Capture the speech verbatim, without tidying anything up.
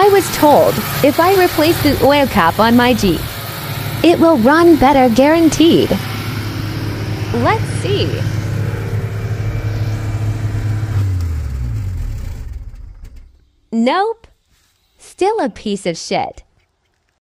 I was told if I replace the oil cap on my Jeep, it will run better guaranteed. Let's see. Nope. Still a piece of shit.